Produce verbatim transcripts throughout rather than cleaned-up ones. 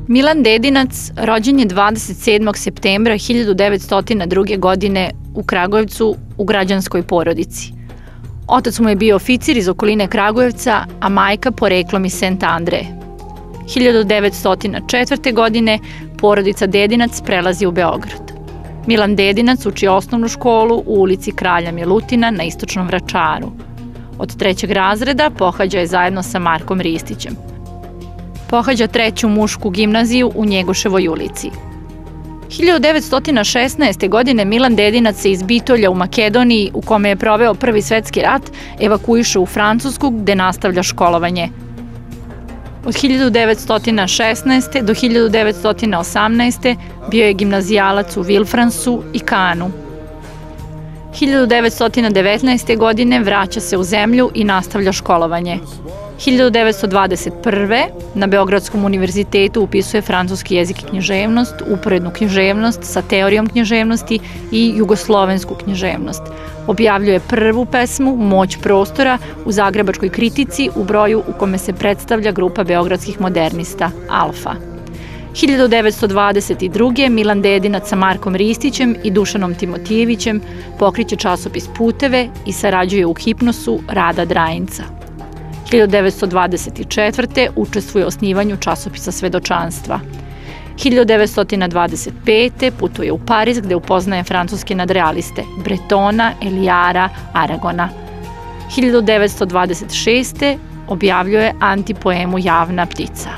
Milan Dedinac rođen je dvadeset sedmog septembra hiljadu devetsto druge. godine u Kragujevcu u građanskoj porodici. Otac mu je bio oficir iz okoline Kragujevca, a majka poreklom iz Sent Andreje. hiljadu devetsto četvrte. godine porodica Dedinac prelazi u Beograd. Milan Dedinac uči osnovnu školu u ulici Kralja Milutina na Istočnom Vračaru. Od trećeg razreda pohađa je zajedno sa Markom Ristićem. Pohađa treću mušku gimnaziju u Njegoševoj ulici. hiljadu devetsto šesnaeste. godine Milan Dedinac se iz Bitolja u Makedoniji, u kome je proveo Prvi svetski rat, evakuiše u Francusku gde nastavlja školovanje. Od hiljadu devetsto šesnaeste. do hiljadu devetsto osamnaeste. bio je gimnazijalac u Vilfransu i Kanu. hiljadu devetsto devetnaeste. godine vraća se u zemlju i nastavlja školovanje. hiljadu devetsto dvadeset prve. na Beogradskom univerzitetu upisuje francuski jezik i književnost, uporednu književnost sa teorijom književnosti i jugoslovensku književnost. Objavljuje prvu pesmu Moć prostora u Zagrebačkoj kritici u broju u kome se predstavlja grupa beogradskih modernista Alfa. hiljadu devetsto dvadeset druge. Milan Dedinac sa Markom Ristićem i Dušanom Timotijevićem pokreće časopis Puteve i sarađuje u Hipnosu Rada Drajinca. hiljadu devetsto dvadeset četvrte. učestvuje u osnivanju časopisa Svedočanstva. hiljadu devetsto dvadeset pete. putuje u Pariz gde upoznaje francuske nadrealiste Bretona, Elijara, Aragona. hiljadu devetsto dvadeset šeste. objavljuje antipoemu Javna ptica.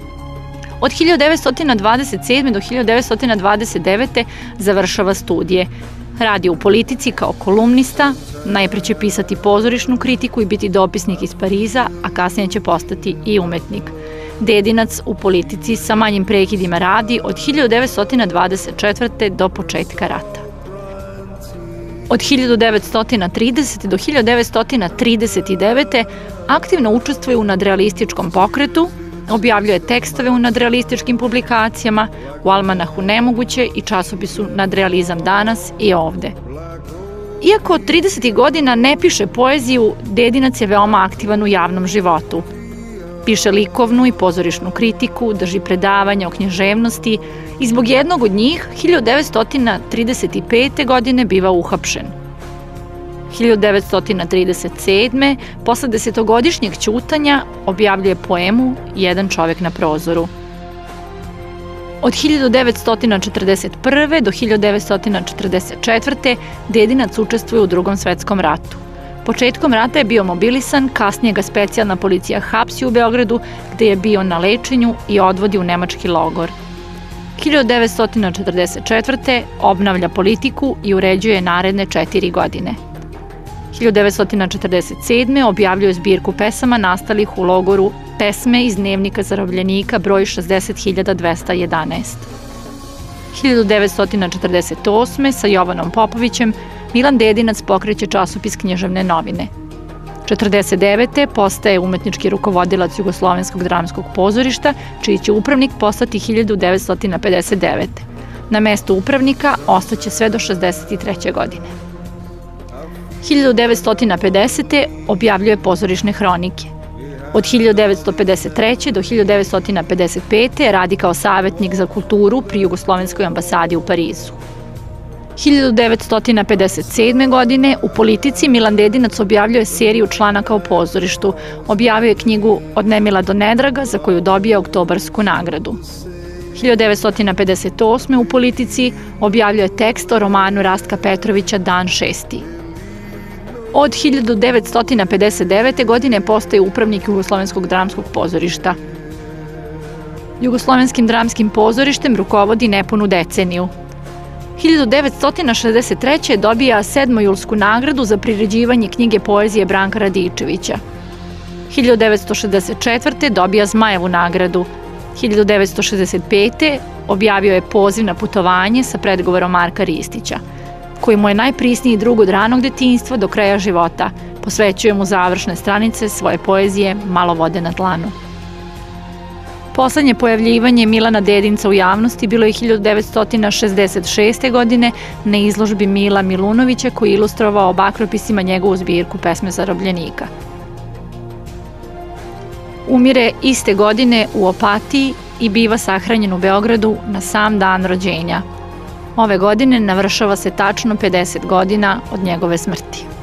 Od hiljadu devetsto dvadeset sedme. do hiljadu devetsto dvadeset devete. završava studije. Radi u politici kao kolumnista, najpre će pisati pozorišnu kritiku i biti dopisnik iz Pariza, a kasnije će postati i umetnik. Dedinac u politici sa manjim prekidima radi od hiljadu devetsto dvadeset četvrte. do početka rata. Od hiljadu devetsto tridesete. do hiljadu devetsto trideset devete. aktivno učestvuje u nadrealističkom pokretu, objavljuje tekstove u nadrealističkim publikacijama, u Almanahu Nemoguće i časopisu Nadrealizam danas i ovde. Iako od tridesetih godina ne piše poeziju, Dedinac je veoma aktivan u javnom životu. Piše likovnu i pozorišnu kritiku, drži predavanja o književnosti i zbog jednog od njih hiljadu devetsto trideset pete. godine biva uhapšen. hiljadu devetsto trideset sedme. posle desetogodišnjeg ćutanja objavljuje poemu Jedan čovek na prozoru. Od hiljadu devetsto četrdeset prve. do hiljadu devetsto četrdeset četvrte. Dedinac učestvuje u Drugom svetskom ratu. Početkom rata je bio mobilisan, kasnije ga specijalna policija hapsi u Beogradu, gde je bio na lečenju i odvodi u nemački logor. hiljadu devetsto četrdeset četvrte. obnavlja politiku i uređuje naredne četiri godine. hiljadu devetsto četrdeset sedme. objavljuje zbirku pesama nastalih u logoru Pesme iz dnevnika zarobljenika broj šezdeset hiljada dvesta jedanaest. hiljadu devetsto četrdeset osme. sa Jovanom Popovićem Milan Dedinac pokreće časopis Književne novine. četrdeset devete. postaje umetnički rukovodilac Jugoslovenskog dramskog pozorišta, čiji će upravnik postati hiljadu devetsto pedeset devete. Na mestu upravnika ostaće sve do šezdeset treće. godine. hiljadu devetsto pedesete. objavljuje pozorišne hronike. Od hiljadu devetsto pedeset treće. do hiljadu devetsto pedeset pete. radi kao savetnik za kulturu pri Jugoslovenskoj ambasadi u Parizu. hiljadu devetsto pedeset sedme. godine u politici Milan Dedinac objavljuje seriju članaka o pozorištu. Objavio je knjigu Od nemila do nedraga, za koju dobija Oktobarsku nagradu. hiljadu devetsto pedeset osme. u politici objavljuje tekst o romanu Rastka Petrovića Dan šesti. Od hiljadu devetsto pedeset devete. godine postaje upravnik Jugoslovenskog dramskog pozorišta. Jugoslovenskim dramskim pozorištem rukovodi nepunu deceniju. hiljadu devetsto šezdeset treće. dobija sedmojulsku nagradu za priređivanje knjige poezije Branka Radičevića. hiljadu devetsto šezdeset četvrte. dobija Zmajevu nagradu. hiljadu devetsto šezdeset pete. objavio je Poziv na putovanje sa predgovorom Marka Ristića, koji mu je najprisniji drug od ranog detinjstva do kraja života. Posvećuje mu završne stranice svoje poezije Malo vode na dlanu. Poslednje pojavljivanje Milana Dedinca u javnosti bilo je hiljadu devetsto šezdeset šeste. godine na izložbi Mila Milunovića, koji je ilustrovao bakropisima njegovu zbirku Pesme zarobljenika. Umire iste godine u Opatiji i biva sahranjen u Beogradu na sam dan rođenja. Ove godine navršava se tačno pedeset godina od njegove smrti.